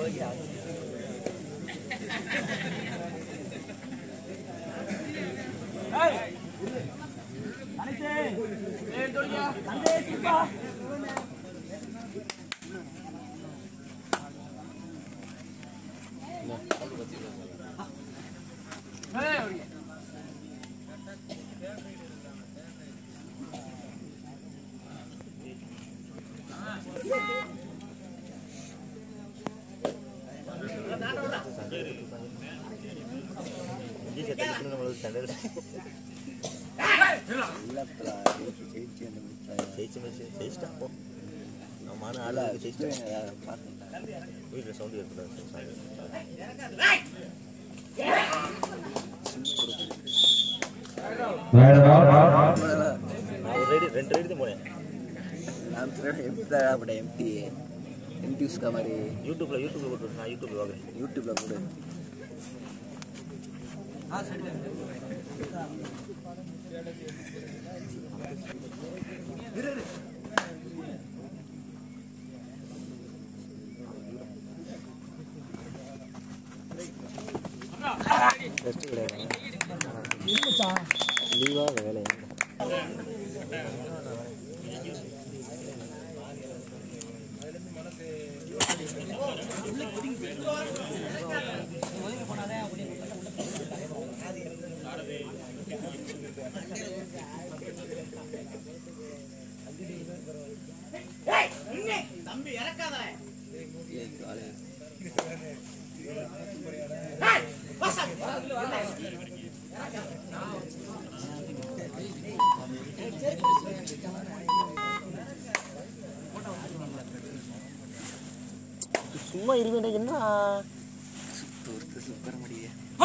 சும்மா இருவேன் என்ன சூப்பர் முடியே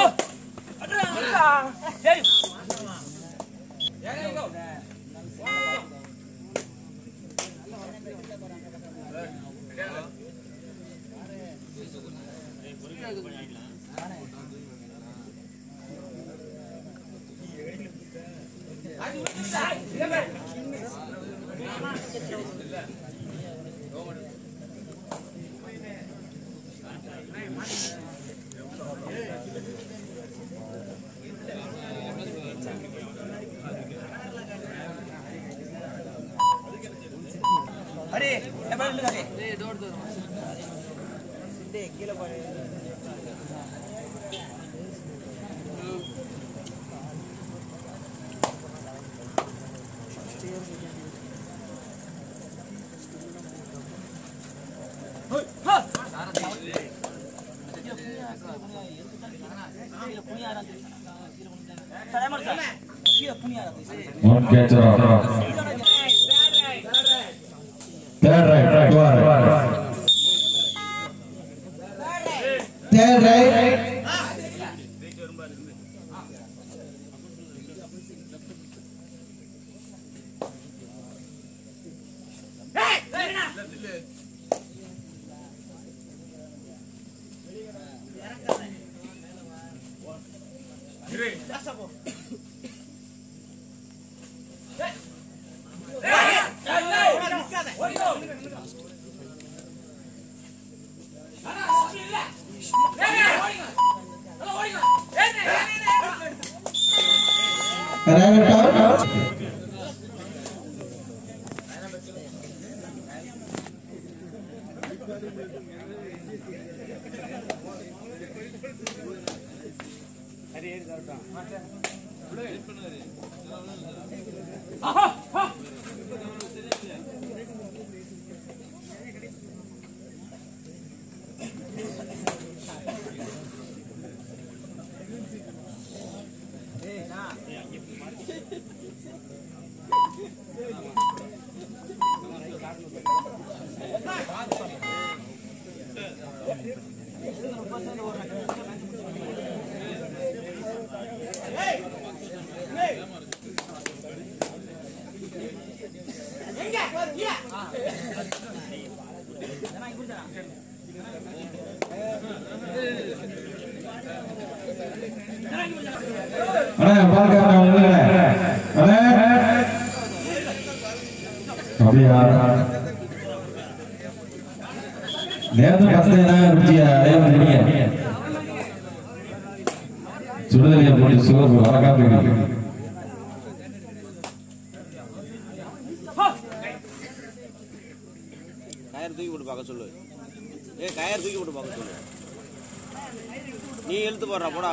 One catcher out. Third right. Third right. நேத்து பசங்க ருச்சியா அதே மாதிரி சுடுதலையை போட்டு சோறு வளர்க்காம கயர் தூக்கி போட்டு பார்க்க சொல்லு. கயர் தூக்கி போட்டு பார்க்க சொல்லு. நீ இழுத்து போடுற போடா.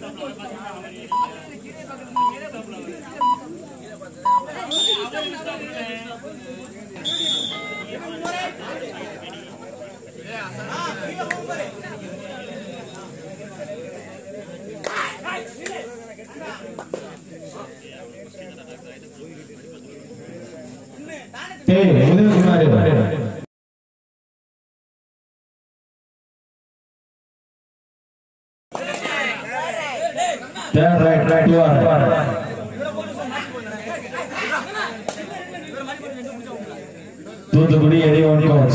தூத்துக்குடி எடிவன் கோச்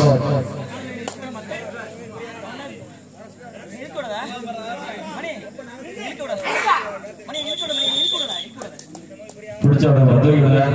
பிடிச்சோட வந்து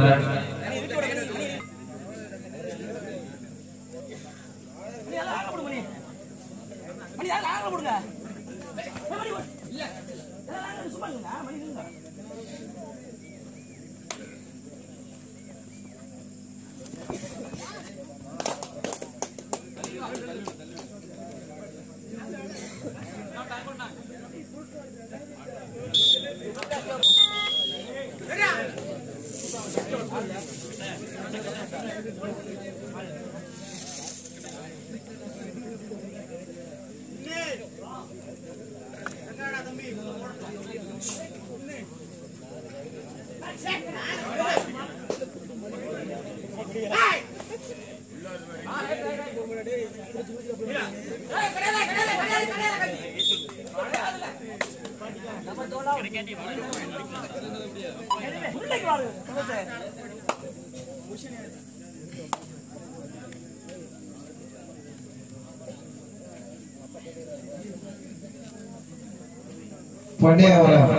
பண்டையாவரம்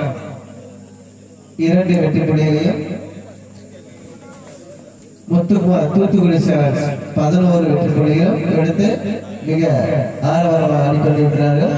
2 வெற்றி புள்ளிகளையும் தூத்துக்குடி சேவல்ஸ் 11 வெற்றி புள்ளிகளையும் எடுத்து மிக ஆரவாரமாக ஆடிக்கொண்டிருக்கிறார்கள்.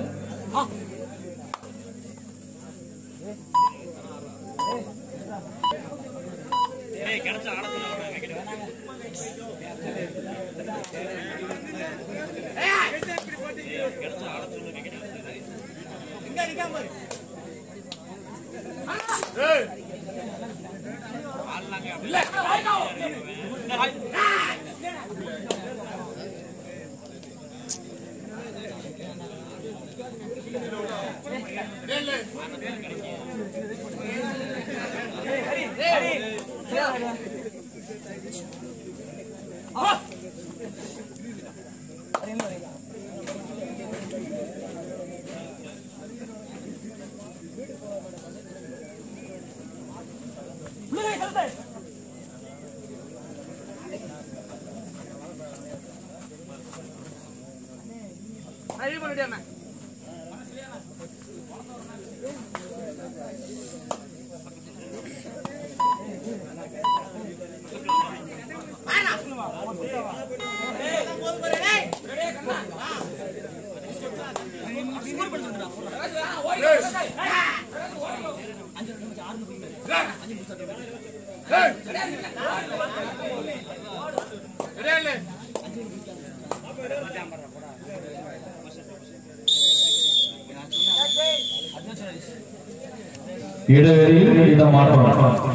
இடவெளியில் இடமாற்றம்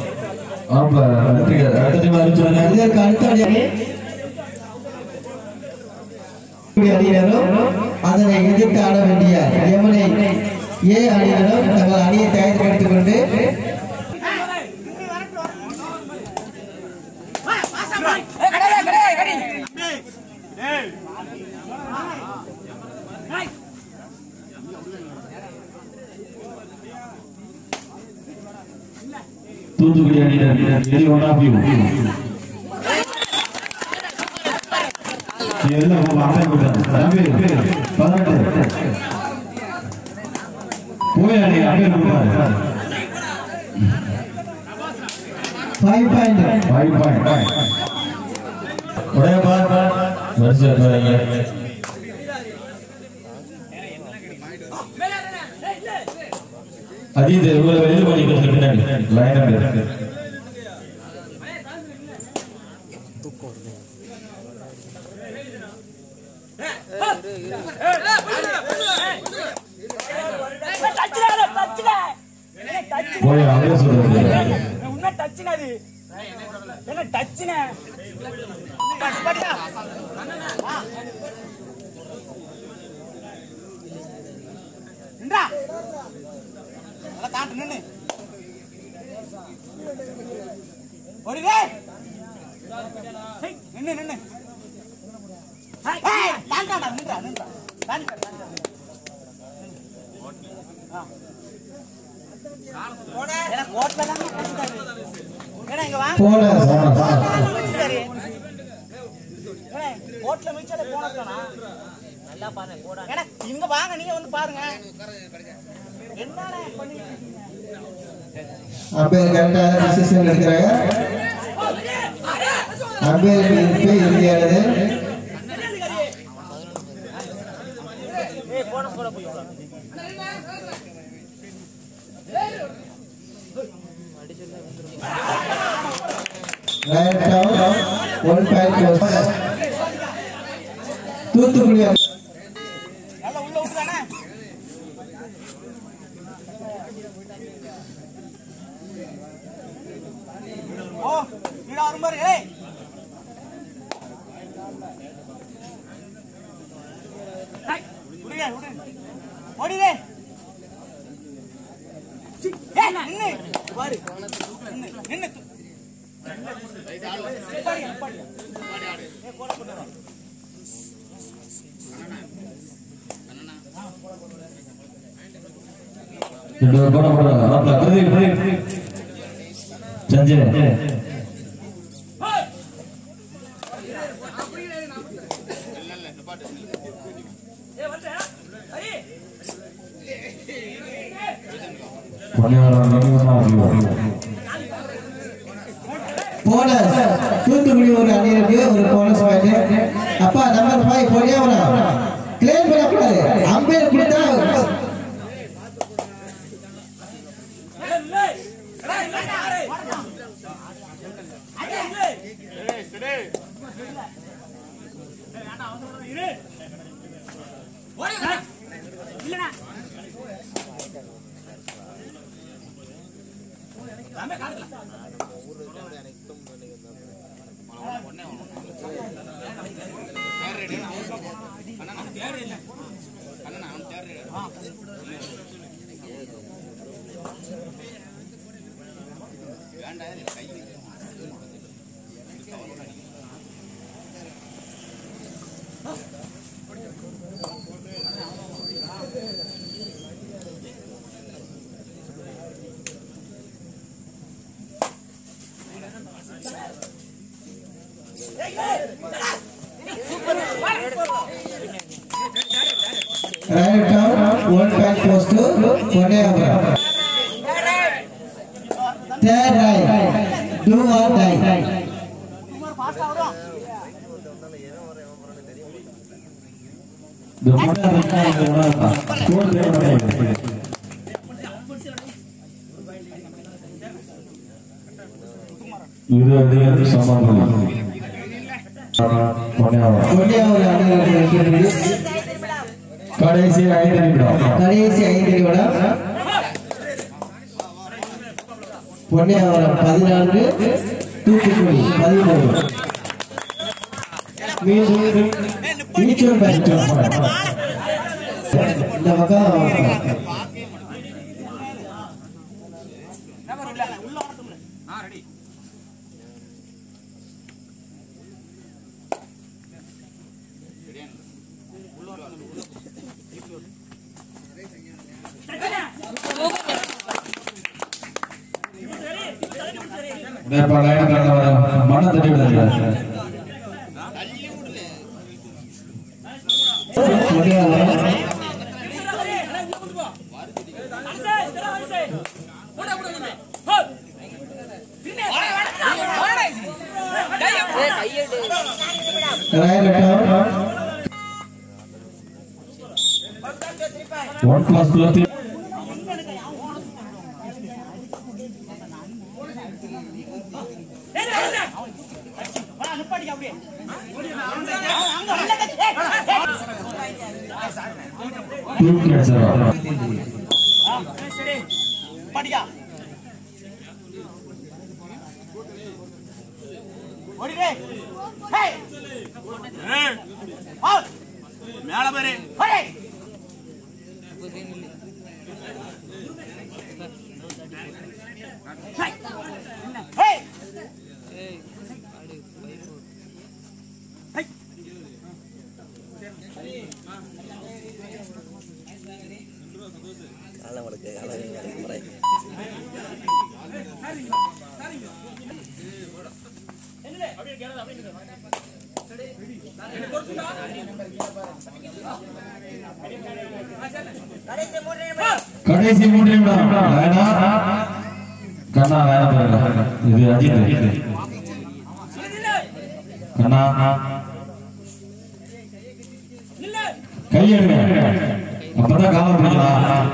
அதனை எதிர்த்து ஆட வேண்டிய யமுனை ஏ அணியினரும் தங்கள் அணியை தயார்படுத்திக் கொண்டு தூத்துக்குடி அணியினர் எது ஒன்றாபியும் எல்லாம் போய் அணி அங்கே கொடுப்பாரு 5 பாயிண்ட் ஒரே பார் வரிசை அஜித் இவ்வளவு வெளியில கொஞ்சம் பின்னாடி லைனா இருக்கு. போய் அவரே சொல்றாரு உன்ன டச்னா அது என்ன டச்னா இந்தா அத காட்டு நின்னு ஓடிடே நின்னு நின்னு ஏய் தாண்டாடா நின்றா நின்றா தாண்டா போடா எனக்கு ஓட்ல தான் கட்டிட்டாரு ஏடா இங்க வாங்க போடா ஏய் ஓட்ல மிச்சல போனதானா நல்லா பாரு போடா ஏடா இங்க வாங்க நீங்க வந்து பாருங்க என்னடா பண்ணிட்டு இருக்கீங்க அம்பேர் கரெக்டா டிசிஷன் எடுக்கறாங்க. அம்பேர் இப்போ இந்தியாவுல ஏய் போன போட போய் ரைட் டவுன் 1.4 தூத்துக்குடி நல்லா உள்ள விட்டுதானே ஓ நீடா வரும் பாரு ஏய் விடுங்க விடு ஓடிடே ஏய் நின்னு பாரு நின்னு நின்னு பாடி பாடி ஏய் கோட போடு ரெண்டு போட போட பிரதீப் சஞ்சய் போனஸ் தூத்துக்குடி ஒரு அணியிற்கு ஒரு போனஸ் பாயிண்ட். அப்பா நம்பர் 5 போடியாவனா கிளியர் பண்ணக்கூடாது. அம்பேர் கொடுத்தா ரைட் டவுன் 1.4 போடியாவனா third right two or tie Kumar pass ஆவறோம் இது அதிகம் சமாதானம் போடியாவனா அணியிற்கு கடைசி 5 நிமிடம் பொன்னியாவரம் 14 தூத்துக்குடி 13 மீண்டும் ஈச்சூர் பேட்ச் இந்த பக்கம் நம்பர் உள்ள வரட்டும்ல ரெடி மன தட்டி விடுறாங்க. One plus 2 நிப்பாட்டிக்க அப்படியே படிக்கா ஓடிடே மேல பாரு கடைசி 3 நிமிடம் கண்ணா இது அஜித் கண்ணா கையெடுங்க அப்பதான் காலம் பிடிக்கலாம்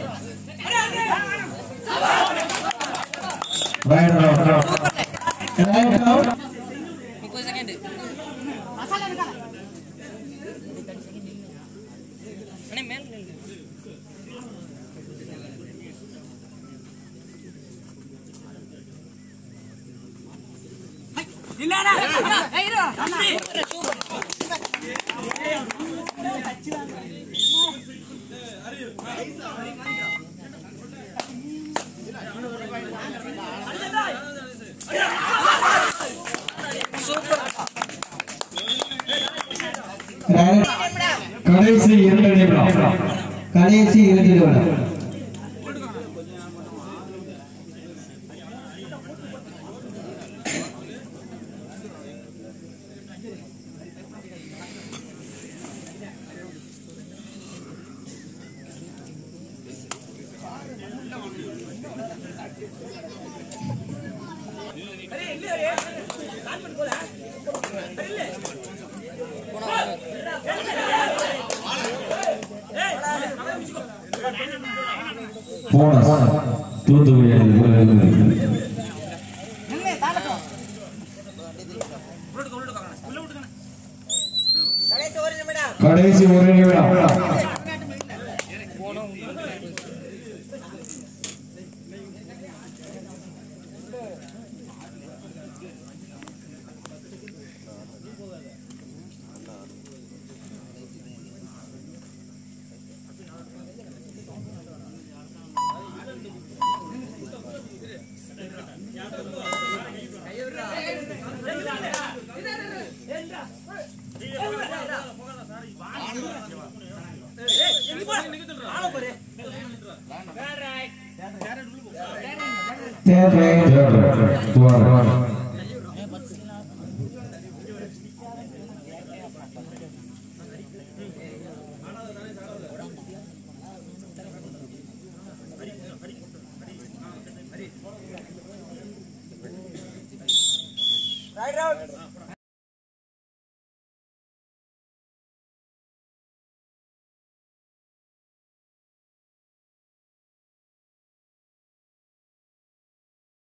கடைசி 2 நிமிடம் கடைசி 2 நிமிடம் போனஸ் தூத்துக்குடி கடைசி 1 நிமிடம் Right out.